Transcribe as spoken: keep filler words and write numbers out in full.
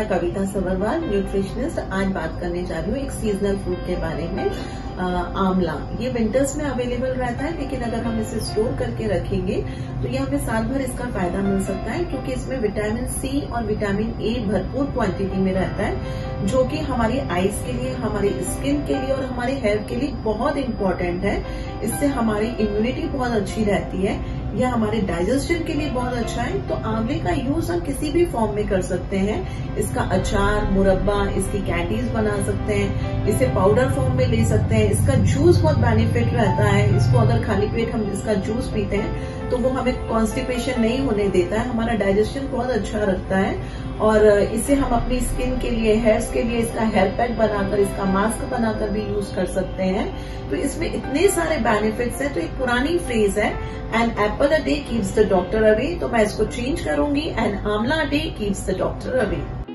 कविता Sabharwal, nutritionist. आज बात करने जा रही हूँ एक सीजनल फ्रूट के बारे में, आ, आंवला। ये विंटर्स में अवेलेबल रहता है, लेकिन अगर हम इसे स्टोर करके रखेंगे तो ये हमें साल भर इसका फायदा मिल सकता है, क्योंकि इसमें विटामिन सी और विटामिन ए भरपूर क्वांटिटी में रहता है, जो कि हमारी आईज के लिए, हमारी स्किन के लिए और हमारे हेयर के लिए बहुत इंपॉर्टेंट है। इससे हमारी इम्यूनिटी बहुत अच्छी रहती है, यह हमारे डाइजेशन के लिए बहुत अच्छा है। तो आंवले का यूज हम किसी भी फॉर्म में कर सकते हैं। इसका अचार, मुरब्बा, इसकी कैंडीज बना सकते हैं, इसे पाउडर फॉर्म में ले सकते हैं। इसका जूस बहुत बेनिफिट रहता है। इसको अगर खाली पेट हम इसका जूस पीते हैं तो वो हमें कॉन्स्टिपेशन नहीं होने देता है, हमारा डाइजेशन बहुत अच्छा रखता है। और इसे हम अपनी स्किन के लिए, हेयर्स के लिए इसका हेयर पैक बनाकर, इसका मास्क बनाकर भी यूज कर सकते हैं। तो इसमें इतने सारे बेनिफिट्स हैं। तो एक पुरानी फ्रेज है, an apple a day keeps the doctor away, तो मैं इसको चेंज करूंगी, an amla a day keeps the doctor away.